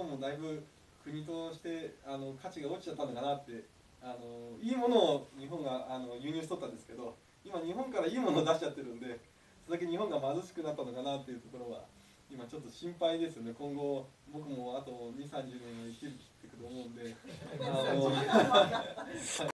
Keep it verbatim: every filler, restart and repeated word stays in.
本もだいぶ国としてあの価値が落ちちゃったのかなって、あのいいものを日本があの輸入しとったんですけど、今日本からいいものを出しちゃってるんで、それだけ日本が貧しくなったのかなっていうところは今ちょっと心配ですよね。今後僕もあとにじゅうさんじゅうねん生きると思うんで。あの